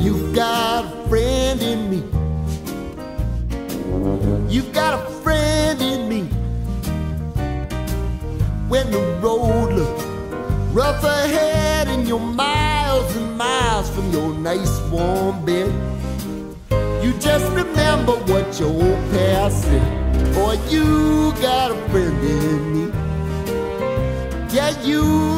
You've got a friend in me. You've got a friend in me. When the road looks rough ahead and you're miles and miles from your nice warm bed, you just remember what your old past said. Boy, you got a friend in me. Yeah, you